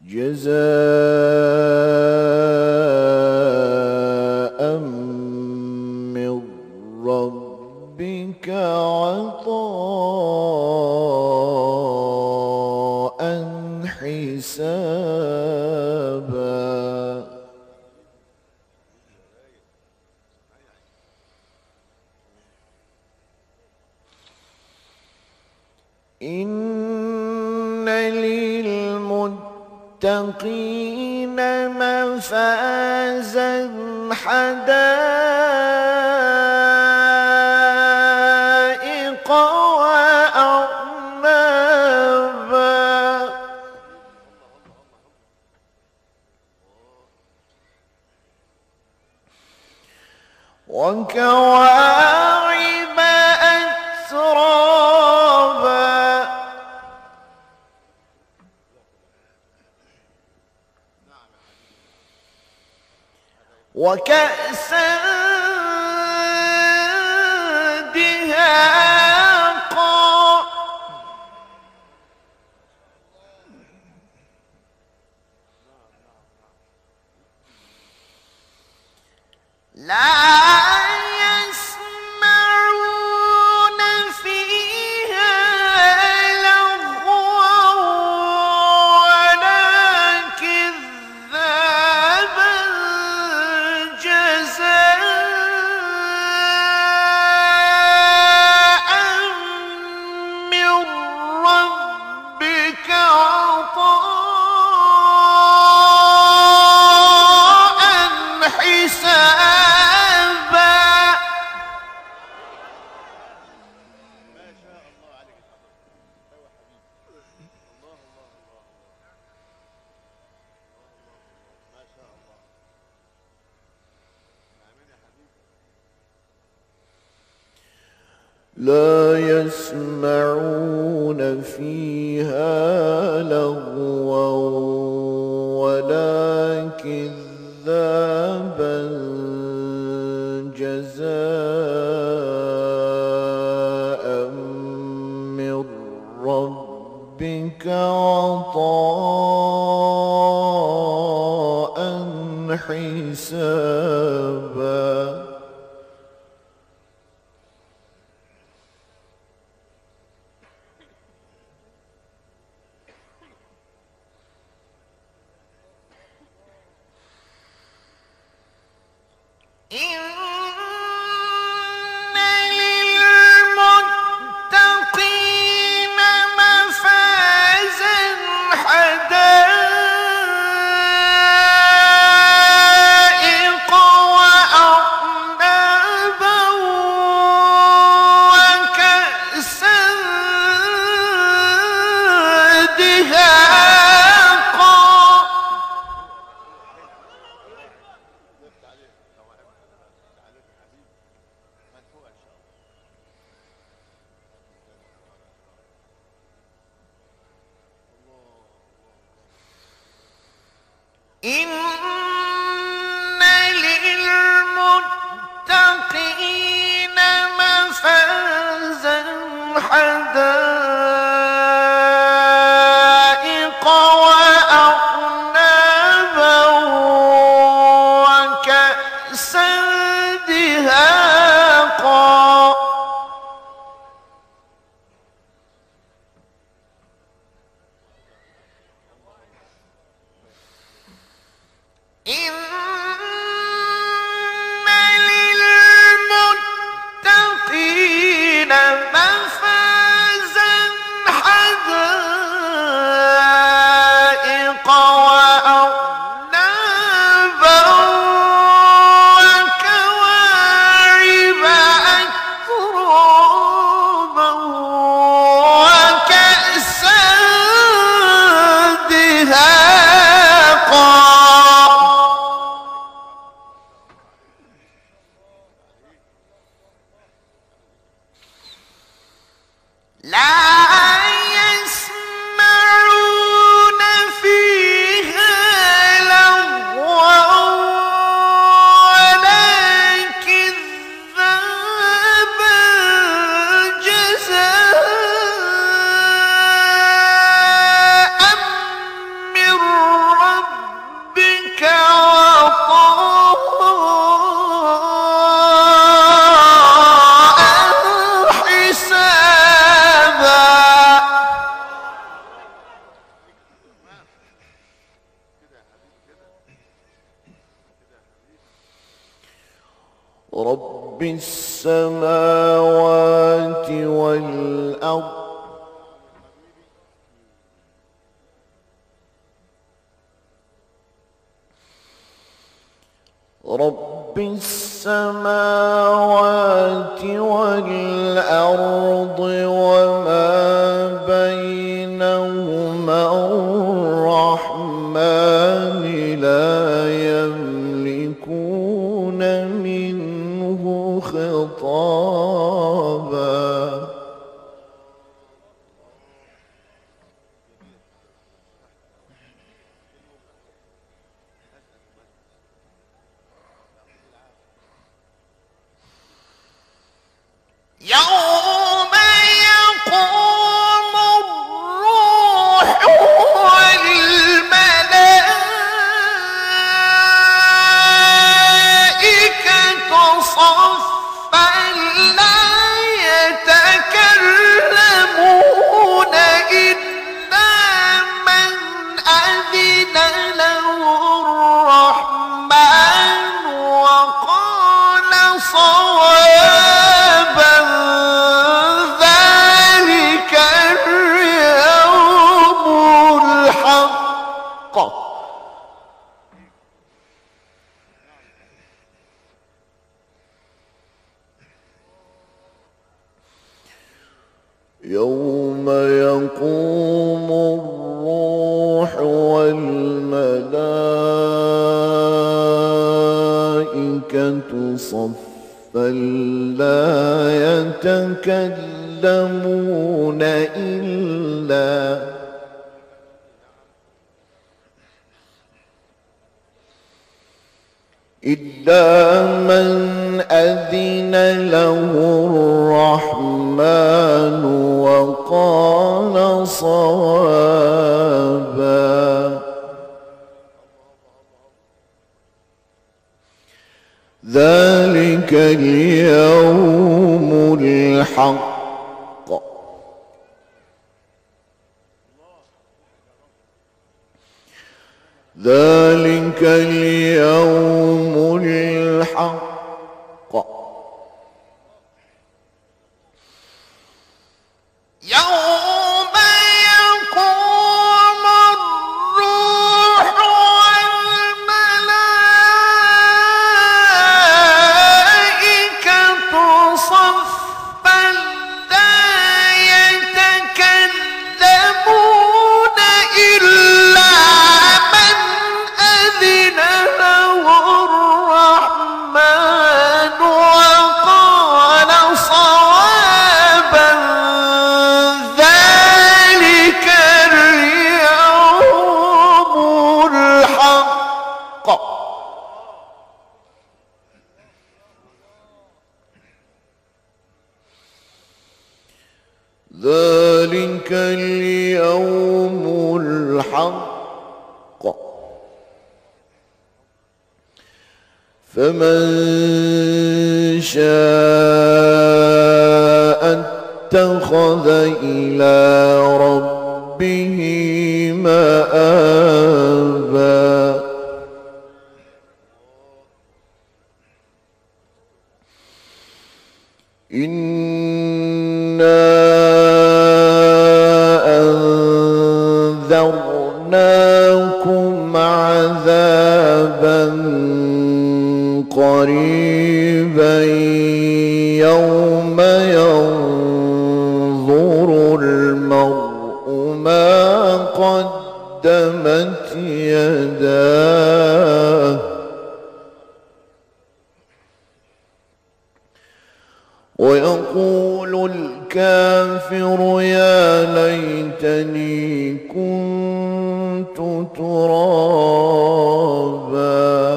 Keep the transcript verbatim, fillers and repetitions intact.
جزاء من ربك عطاء حسابا. إن للمتقين مفازا حدائق وأعنابا وكواعب أترابا وكأسا دهاقا لا يسمعون فيها لغوا ولا كذابا جزاء من ربك عطاء حسابا. لا يسمعون فيها لغوا ولا كذابا جزاء من ربك عطاء حسابا. إن للمتقين مفازا حدائق رب السماوات والأرض رب السماوات والأرض وما بينهما الرحمن لا يملكون منه خطابا يوم يقوم الروح والملائكة صفا لا يتكلمون إلا من أذن له الرحمن وقال صوابا ذلك اليوم الحق يوم يقوم الروح والملائكة صفا لا يتكلمون إلا إلا من أذن له الرحمن وقال صوابا ذلك اليوم الحق ذلك اليوم الحق يوم يقوم الروح والملائكة صفا لا يتكلمون إلا من أذن له الرحمن وقال صوابا ذلك اليوم الحق ذلك اليوم الحق فمن شاء اتخذ إلى ربه مآبا إنا أنذرناكم عذابا قريبا يوم ينظر المرء ما قدمت يداه ويقول الكافر يا ليتني كنت ترابا